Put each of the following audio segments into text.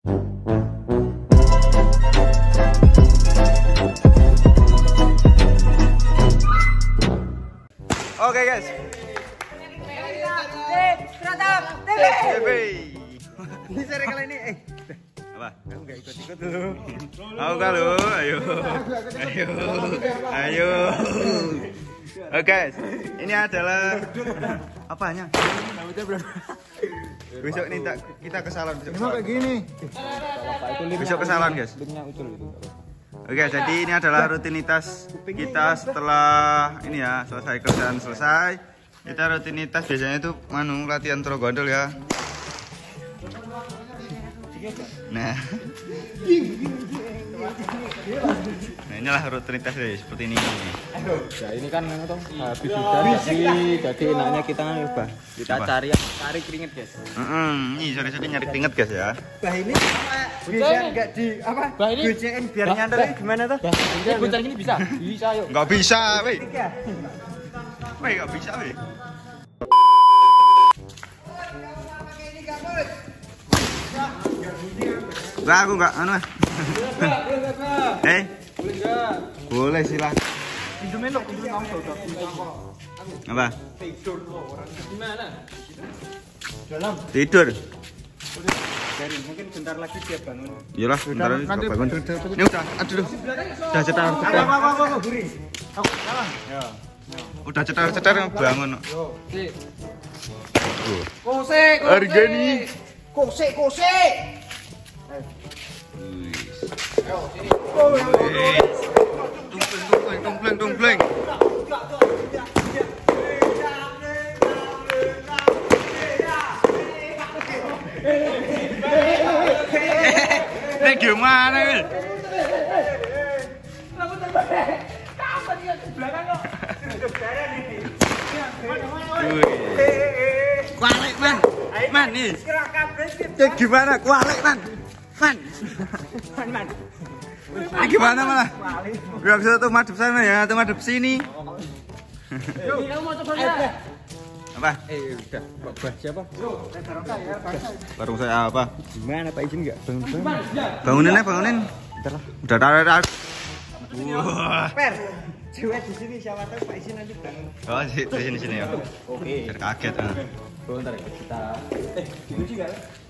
Oke guys. TV. Ini seri kali ini. Apa? Kamu nggak ikut-ikut dulu. Mau nggak lu? Ayo. Ayo. Ayo. Oke guys. Ini adalah apanya? Besok nih kita ke salon besok. Kayak gini. Besok ke salon guys. Oke, jadi ini adalah rutinitas kita setelah ini ya, selesai kerjaan selesai. Kita rutinitas biasanya itu latihan trogondol ya. Nah. Nah, inilah rutinitas ya, seperti ini. Ya ini kan habis hujan jadi enaknya kita nyoba. Kita cari keringet, guys. Ini sore-sore nyari keringet guys ya. Bah ini bisa enggak di apa? Gocein biar nyantar gimana tuh? Ini bocah ini bisa? Bisa yuk. Enggak bisa, weh. Weh, enggak bisa, weh. Enggak, aku enggak anu. Boleh silakan. Apa? Tidur. Mungkin bentar lagi dia bangun. Iyalah, bentar lagi bangun. Ini udah cetar. Udah cetar bangun. Kose. Harganya. Kose. Tumpleng. Ini gimana ini? Kualik man nih. Gimana kualik man? Gimana malah? Gak bisa tuh madep sana ya, tuh madep sini. Kamu mau coba ya? Apa? Udah. Pak siapa? Barung saya apa? Gimana Pak izin enggak? Bangunin. Udah tarik. Wah. Per. Cewek di sini siapa tahu Pak izin nanti bangun. Oh, di sini ya. Oke. Biar kaget. Bentar kita. Gitu sih enggak?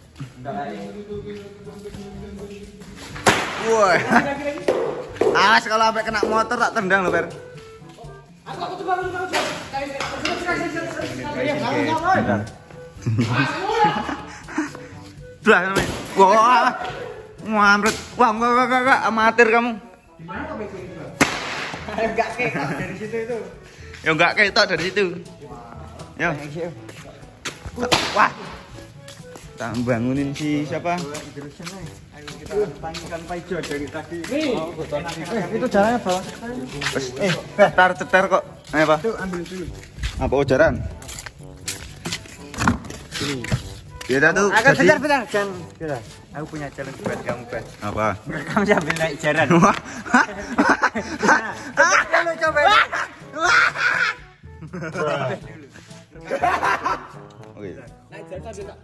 Woi. Awas kalau sampai kena motor tak tendang loh, Per. Aku coba. Wah. Ngamret. Wah, enggak amatir kamu. Gimana kok begitu? Enggak ketok dari situ itu. Ya enggak ketok dari situ. Ya. Wah. Tak bangunin si siapa? Ayo kita panggilkan Pak Ijo dari tadi. Itu jalannya bawah. Cetar kok. Ayo, Pak. Tuh ambil dulu. Apa ujaran? Sini. Kita tuh Bentar. Jangan. Aku punya challenge buat kamu, Pak. apa? Kamu sambil naik jaran. Wah. Lu coba. Oke. Naik jaran sambil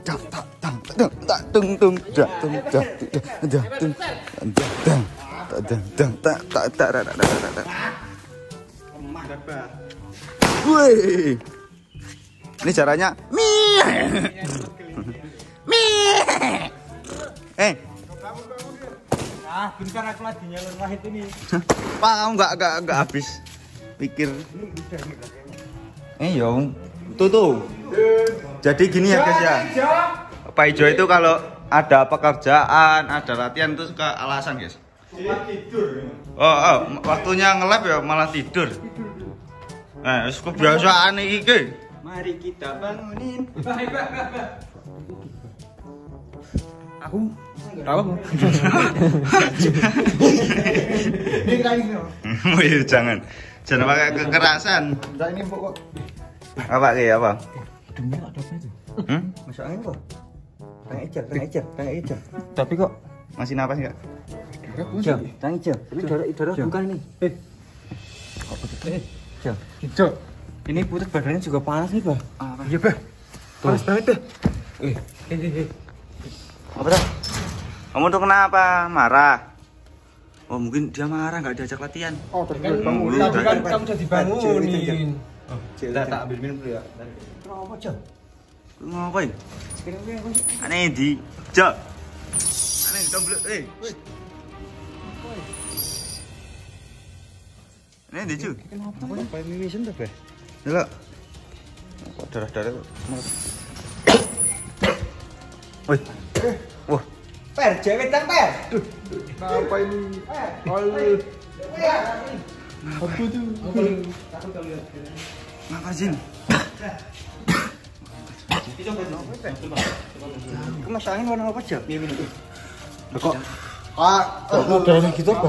Wih. Ini caranya bentar aku lagi nyalur wahid ini. Pak, kamu enggak habis pikir. Yo. Tuh. Jadi gini ya guys ya. Pak Ijo itu kalau ada pekerjaan, ada latihan itu suka alasan guys. Tidur. Oh, waktunya nge-lab ya malah tidur. Nah, wis kebiasaan iki. Mari kita bangunin. Aku tahu. Wih, jangan pakai kekerasan. Enggak ini kok. Apa kayak apa? Dunia ada apa itu? Masuk angin kok. Tang eja. Tapi kok Masih napas enggak? Tang eja. Ini darah bukan ini. Jo. Ini putih badannya juga panas nih, Bah. Iya, Bah. Panas banget tuh. Apa dah? Kamu tuh kenapa? Marah? Oh mungkin dia marah nggak diajak latihan. Oh, tadi kan kamu jadi bangunin. Tak ambil minum dulu ya. Apa aja? Ngapain? Aneh di jak. Aneh di tombol. Aneh di cu. Kenapa? Apa mimisan tuh, Be? Delok. Kok darah-darah kok. Woi. Wah. Per, cewek tang per. Apa ini? Apa tuh? Ngapa Jin? Kemasangan warna apa aja? Kok Darah gitu apa?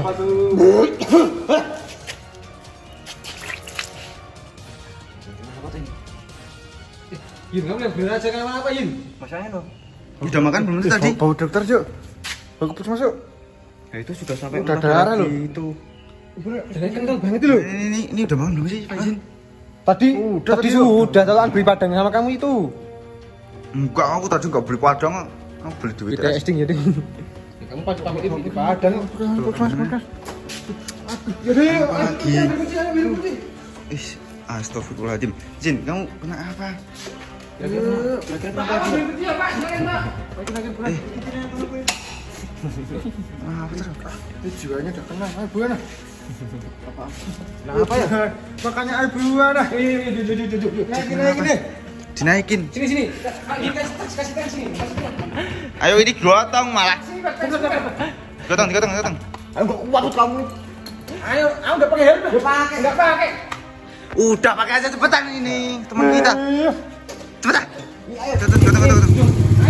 Yin, kamu yang bener aja kan apa Yin? Masalahnya lo. udah makan belum sih tadi? Bau dokter, Cuk. Bau kepus masuk. Ya itu sudah sampai Udah darah lo. itu. Darahnya kental banget itu loh. Ini udah makan belum sih Pak Jin? Tadi sudah telan beli padang sama kamu itu. Enggak, aku tadi enggak beli padang. Aku beli duit. Kita esting ya, Ding. Kamu pamit beli padang. Lagi. Astagfirullahaladzim. Jin, kamu kena apa? Apa terus? Tujuannya udah kena air buah nah. Nah apa ya? Makanya air buah nah. Naikin. Dinaikin. Sini. Kasih sini. Ayo ini gotong malah. Gotong. Ayo kok kuat kamu. Ayo, aku udah pakai helm. Enggak pakai. Udah pakai aja cepetan ini teman kita. Cepetan. Gotong.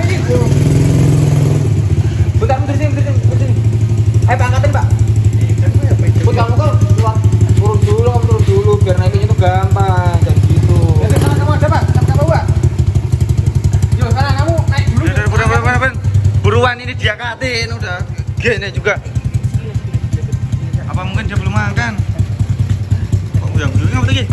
Bentar, sini. Ayo Pak, angkatin Pak. Bud, kamu kok turun dulu biar naikinnya tuh gampang dan gitu. Sekarang kamu ada Pak, kamu bawa. Yo, sekarang kamu naik dulu. Buruan. Buruan ini dia katin udah. Gini juga. Apa mungkin dia belum makan? Kok udah apa lagi?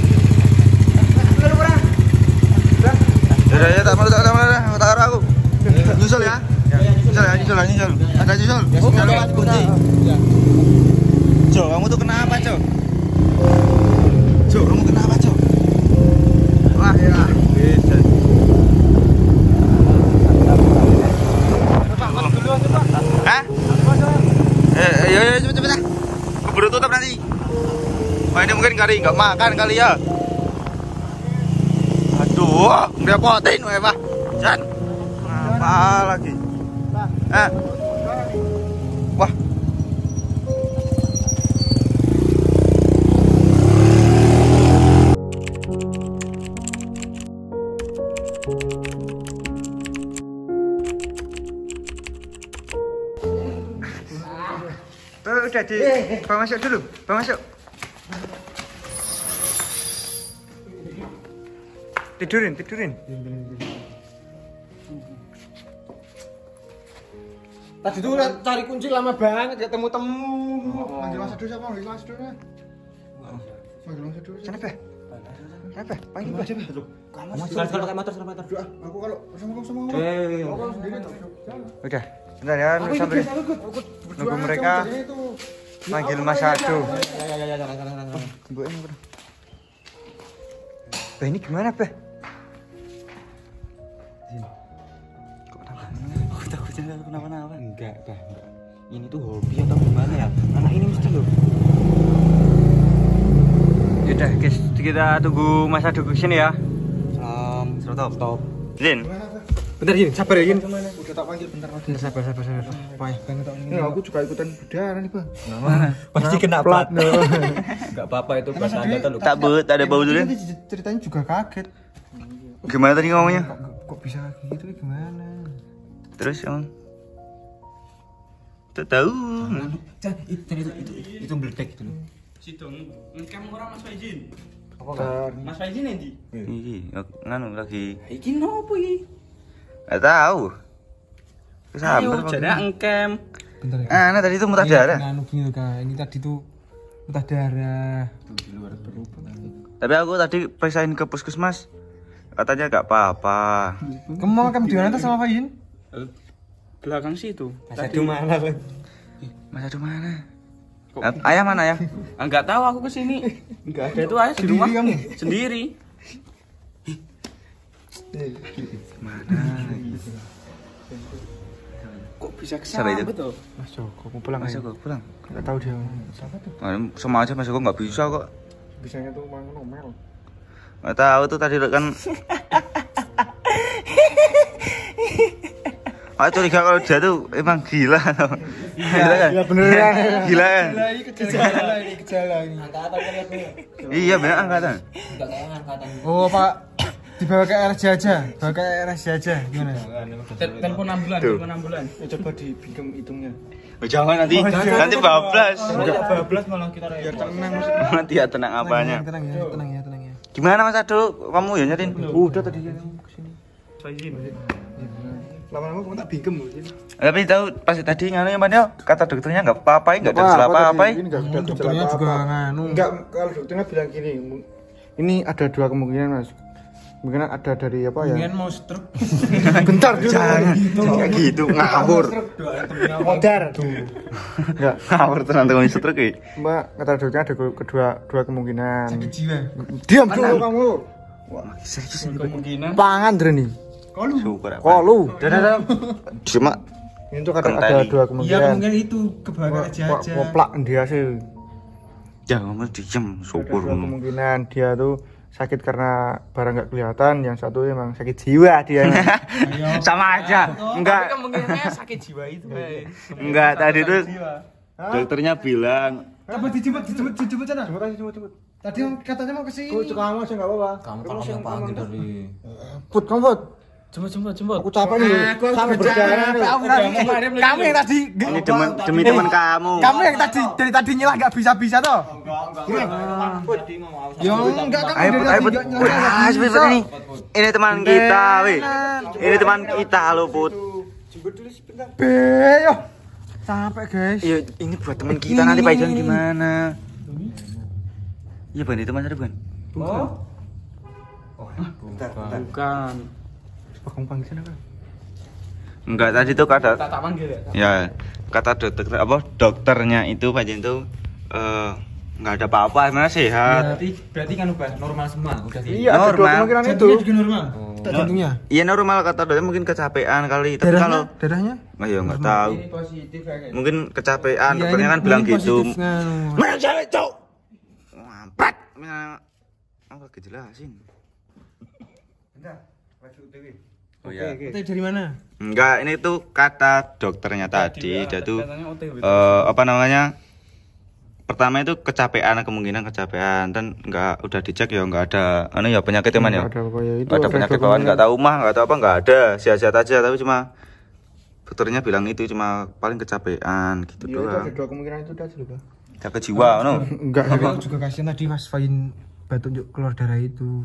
Ya, tak mau aku. Nyusul ya. Nyusul. Ada nyusul. Jangan kunci. Jo, kamu tuh kenapa, Jo? Kamu kenapa, Jo? Wah, ya. Bisa. Hah? Cepet dah. Keburu tutup nanti. Wah, ini mungkin kali nggak makan kali ya. Aduh, ngerepotin wae, Pak. Jan. Apa lagi? Wah. Udah di bawa masuk dulu, bawa masuk. Tidurin. Tadi tuh cari kunci lama banget, gak temu-temu. Manggil Mas Adu siapa? Manggil Mas Adu nih. Sana, Be. Apa? Panggil aja, Be. Kamu Pakai motor. Aku kalau sama kamu. Kalau sendiri. Udah, bentar ya, sampai nunggu mereka. Manggil Mas Adu. Ya, sana. Be, ini gimana, Be? Takutnya kenapa-napa. Enggak. Ini tuh hobi atau gimana ya? Anak ini mesti loh. Yaudah guys, kita tunggu Mas Adu kesini ya. Stop. Zin. Bentar Yin, sabar ya Yin. Udah tak panggil bentar lagi. Sabar. Payah banget Ini aku juga ikutan berdarah nih, Bang. Pasti kena plat. Enggak apa-apa itu pas Anda tuh. Tak but, ada bau dulu. Ceritanya juga kaget. Gimana tadi ngomongnya? Kok bisa gitu gimana? Terus emang tak tahu. Itu meledak gitu loh. Sidong, kamu orang Mas Faizin. Mas Faizin nanti. Iki nganu lagi. Iki nopo iki? Enggak tahu. Kesambar. Ayo, jadi engkem. Bentar ya. Nah, tadi itu muntah darah. Nganu gini Kak. Ini tadi tuh muntah darah. Tapi aku tadi periksain ke puskesmas. Katanya enggak apa-apa. Kamu di mana tuh sama Faizin? belakang situ. Mas Adu mana lagi? Mas Adu mana? Ayah mana ya? Enggak tahu aku kesini. Enggak Ada itu ayah di rumah kamu. sendiri. Mana? Kok bisa Siapa itu? kesana tuh? Mas Joko mau pulang Mas aja. Joko pulang. Enggak tahu dia. Siapa tuh? Sama aja Mas Joko nggak bisa kok. Bisanya tuh mau ngomel. Nggak tahu tuh tadi kan. Aku curiga kalau dia tuh emang gila. Gila kan? Iya beneran. Gila kan? Gejala ini. Iya bener angkatan. Oh Pak, dibawa ke RSJ aja. Bawa ke RSJ aja. Gimana? Telepon ambulan, Tuh. telepon ambulan. Coba dibingkem hitungnya. Oh, jangan nanti bablas. Bablas malah kita biar tenang maksudnya. Nanti ya tenang apanya. Tenang ya. Gimana Mas Adu? Kamu ya nyetin? Udah tadi kesini. Saya izin. Lama-lama kamu tak bingkem loh. Tapi tahu pas tadi nganu ya Manyo, kata dokternya nggak apa-apa, nggak ada gejala apa-apa. Ini nggak ada dokternya juga nganu. Enggak, kalau dokternya bilang gini, ini ada dua kemungkinan Mas. Kemungkinan ada dari apa ya? Kemungkinan mau stroke. Bentar dulu. Jangan gitu, ngawur. Modar. Enggak. Ngawur tenan-tenan stroke iki. Mbak, kata dokternya ada dua kemungkinan. Sakit jiwa. Diam dulu kamu. Kemungkinan Pangan Dreni. Syukur apa. Kolu. Cuma Ini tuh ada Kentali. dua Iya kemungkinan. kemungkinan itu kebakar aja. Koplak dia sih. jangan kamu dijem, Ada syukur. dua kemungkinan dia tuh sakit karena barang nggak kelihatan, yang satu emang sakit jiwa dia. Sama aja. Enggak. Tapi kemungkinannya sakit jiwa itu, Enggak, tadi tuh dokternya bilang Coba dijemput sana. Jemput. Tadi katanya mau kesini. Kamu aja nggak apa-apa. Kamu kalau yang panggil dari Put, kamu Put. Jemput. Aku capek nih. Sampai berdarah nih. Kamu yang tadi. ini demi teman kamu. Kamu yang tadi dari tadi nyelah nggak bisa toh? Ya enggak kamu Ayo, dari ayo, tadi Put. nggak nyelah nggak Ah, bisa. cepet ini. Ini teman kita, weh. Ini teman kita lo, Put. Beyo. Sampai guys. Iya, ini buat teman kita nanti Pak Ijon gimana? Iya, Ban, itu Mas Adu, Ban. Bukan. Kamu panggil sana kan? Enggak, tadi tuh kata Tak panggil ya. ya kata dokternya itu Pak Ijon tuh nggak ada apa-apa, sebenarnya sehat. berarti kan ubah normal semua udah sih. Iya, ada dua Normal. kemungkinan itu. Jantungnya juga normal. Jantungnya. Iya normal kata dokter, mungkin kecapean kali. Tapi kalau Darahnya? ya nggak tahu. Ini positif ya guys. Mungkin kecapean, Iya, dokternya ini- kan bilang ini gitu. positif, nganu. Mana cewek, Cok? Mampet. Apa kejelasin? Oh ya. Itu dari mana? Enggak, ini tuh kata dokternya tadi, dia tuh Katanya OTW. apa namanya? Pertama itu kecapean, kemungkinan kecapean, dan enggak udah dicek ya enggak ada anu ya penyakit teman ya. Nggak ada pokoknya itu. Enggak ada penyakit bawaan, enggak tahu mah, enggak tahu apa, enggak ada, sehat-sehat aja, tapi cuma dokternya bilang itu cuma paling kecapean gitu Iya, itu doang. ada dua kemungkinan itu dah juga. Sakit jiwa, no. Enggak, aku juga kasihan tadi Mas Fain batu keluar darah itu.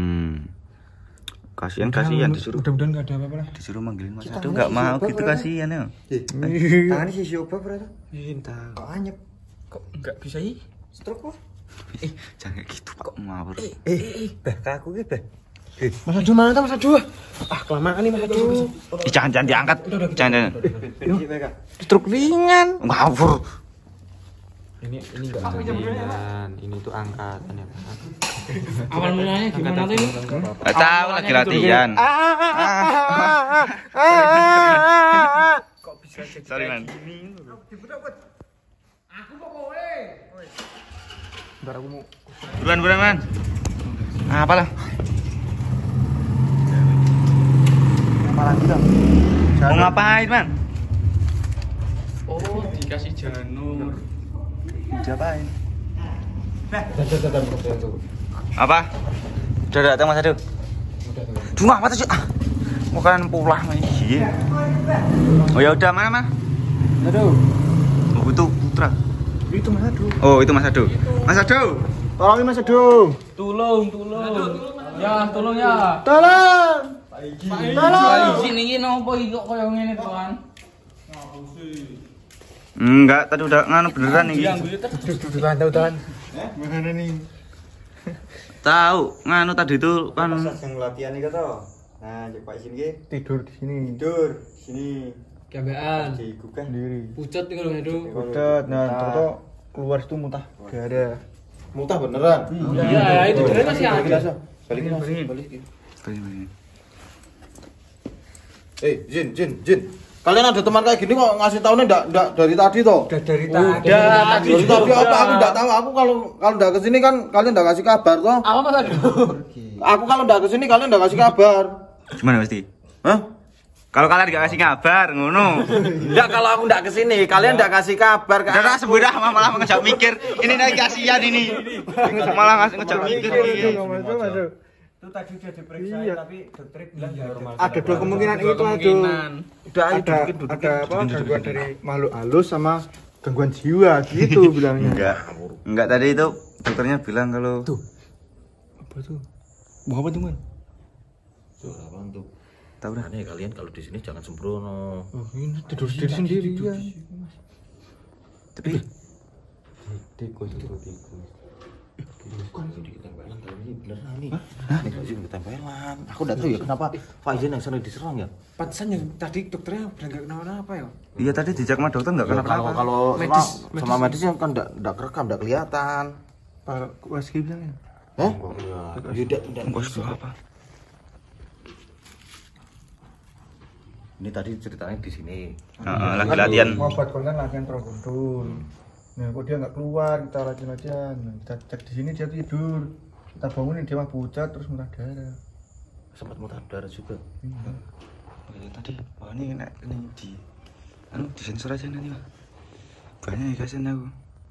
Kasihan disuruh Mudah-mudahan enggak ada apa-apa lah. disuruh manggilin Mas Adu, enggak mau gitu, kasihan ya. Tangannya si Sioba berarti. Entah. Kok anyep? Kok enggak bisa sih? Stroke kok. Jangan gitu Pak, ngawur. Kaku gitu. Mas Adu mana tuh Mas Adu? Ah, kelamaan nih Mas Adu. Jangan diangkat. Jangan. Stroke ringan. Ngawur. Ini enggak jaminan, ini tuh angkatan ya Pak. Awal mulanya gimana tuh ini? Enggak tahu lagi latihan. Kok bisa jadi Sorry, Man. gini? Bentar aku mau Buruan, Man. Apalah. apa lagi dah? Mau ngapain, Man? Oh, dikasih janur. Diapain? Apa? Udah datang Mas Adu? Duh, apa tuh? Mau kan pulang nih. Oh ya udah, mana, Man? Aduh. Oh, itu Putra. Itu Mas Adu. Oh, itu Mas Adu. Mas Adu. Tolongin Mas Adu. Tolong. Ya, tolong ya. Tolong. Tolong. Sini iki nopo iki kok koyo ngene to, Kan? Enggak, tadi udah nganu beneran nih. Tahan. Mana nih? Tahu, nganu tadi itu kan Yang latihan iki to. Nah, cek Pak sini ki. Tidur di sini. Tidur sini. Gambean. digugah sendiri. Pucet nih kalau itu. Udah, nah terus keluar itu muntah. Gak ada. Muntah beneran. Iya, itu beneran masih ada. Balikin. Balikin. Jin. Kalian ada teman kayak gini kok ngasih taunya enggak dari tadi toh? Udah dari tadi. Dari tadi apa aku enggak tahu. Aku kalau enggak ke sini kan kalian enggak kasih kabar toh. Apa Mas Adu? Aku kalau enggak ke sini kalian enggak kasih kabar. Gimana pasti? Hah? Kalau kalian gak kasih kabar, ngono. Enggak, kalau aku enggak ke sini, kalian enggak kasih kabar ke Udah sebudah malah ngejak mikir. Ini lagi kasihan ini. Malah ngejak mikir. Itu tadi udah diperiksa tapi dokter bilang normal. Ada dua kemungkinan itu Udah ada apa gangguan dari makhluk halus sama gangguan jiwa gitu bilangnya. Enggak tadi itu dokternya bilang kalau tuh. Apa tuh? Mau apa tuh, Man? Tuh, abang tuh. tahu dah. Nih kalian kalau di sini jangan sembrono. Oh, ini tidur sendiri ya. Tapi tikus. Bukan itu ditempelan kali ini beneran nih. Nih baju ditempelan. Aku enggak tahu ya kenapa Faizin yang sering diserang ya. Pantesan yang tadi dokternya udah enggak kenapa-napa ya. iya tadi dijak sama dokter enggak kenapa-napa. Kalau sama medisnya kan enggak kerekam, enggak kelihatan. Pak Waski bilang ya. Hah? Ya udah. Apa? Ini tadi ceritanya di sini. Lagi latihan. Mau buat konten latihan tergundul. Nah, kok dia nggak keluar, kita latihan. Kita cek di sini dia tidur. Kita bangunin dia mah pucat terus muntah darah. Sempat muntah darah juga. Tadi, ini di disensor aja nanti Pak. Banyak ya kasihan aku.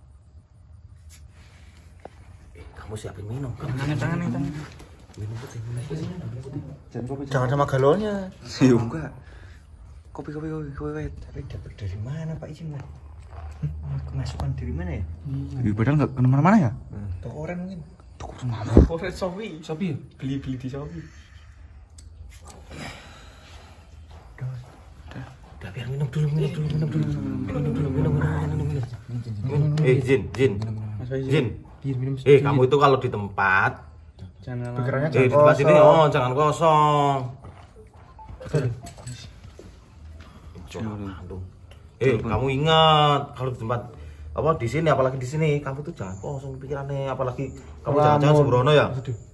Kamu siapin minum. Tangan. Minum putih. Jangan sama galonnya. Iya enggak. Kopi. Tapi dapat dari mana Pak Izin, Pak? Kemasukan dari mana ya? Iya, padahal enggak kemana-mana ya? Toko orang mungkin. Toko mana? Toko Shopee ya? Beli di Shopee. Udah biar minum dulu. Jin. Kamu itu kalau di tempat Pikirannya di tempat sini jangan kosong. Kamu ingat kalau di tempat di sini apalagi di sini kamu tuh jangan kosong pikirannya, apalagi kamu jangan sembrono ya.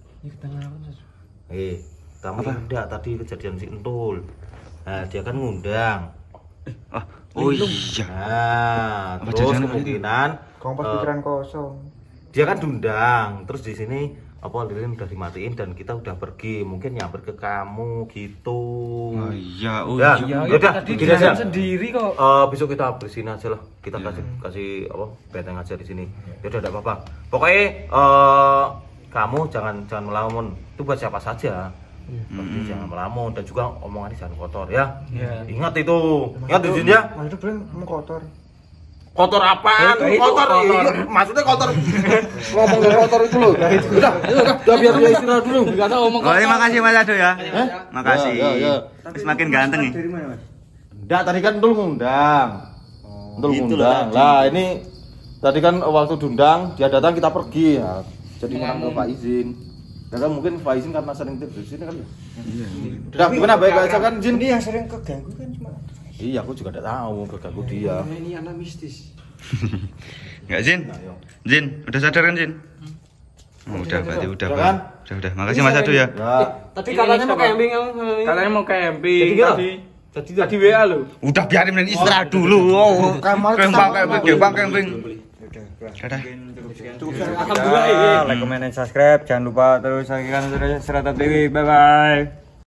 Kamu enggak tadi kejadian si Entul. Nah, dia kan ngundang. Oh iya. Nah, terus kemungkinan kamu pas pikiran kosong. Dia kan diundang, terus di sini lilin udah dimatiin dan kita udah pergi, mungkin nyamper ke kamu gitu. Oh iya. Udah, tadi gini aja. Sendiri kok. Besok kita bersihin aja lah. Kita kasih benteng aja di sini. Ya udah enggak apa-apa. Pokoknya kamu jangan melamun. Itu buat siapa saja. Jangan melamun dan juga omongannya jangan kotor ya. Ingat itu. Ingat Jin ya. Maksudnya bilang mau kotor. Kotor apaan? Kotor. Iya, maksudnya kotor. Ngomong kotor itu loh. Udah biar dia istirahat dulu. Enggak tahu ngomong. Oh, makasih Mas Ado ya. Makasih. Semakin ganteng nih. Enggak, tadi kan Entul ngundang. Lah, ini tadi kan waktu diundang, dia datang kita pergi ya. Jadi makan Pak Izin. Dan kan mungkin Pak Izin karena sering tidur di sini kan ya. Iya. Udah gimana baik aja kan Jin? Ini yang sering keganggu kan cuma. Iya, aku juga enggak tahu keganggu dia. Ini anak mistis. Enggak, Jin? Jin, udah sadar kan, Jin? Oh, udah, berarti udah. Kan? Udah. Makasih Mas Ado ya. Tadi katanya mau camping kamu. Katanya mau camping. Tadi WA lo. Udah biarin main istirahat dulu. Oh, camping. Dadah. Alhamdulillah. Like, comment, dan subscribe. Jangan lupa terus saksikan Seratab TV. Bye bye.